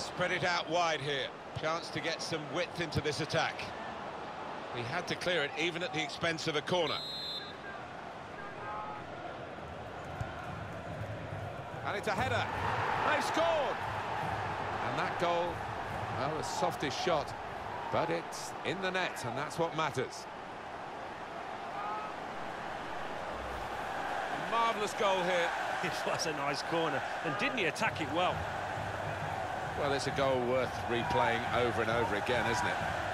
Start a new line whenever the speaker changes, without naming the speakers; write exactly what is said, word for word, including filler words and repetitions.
Spread it out wide here. Chance to get some width into this attack. He had to clear it, even at the expense of a corner. And it's a header. They've scored! And that goal, well, the softest shot, but it's in the net, and that's what matters. Marvellous goal here.
It was a nice corner, and didn't he attack it well?
Well, it's a goal worth replaying over and over again, isn't it?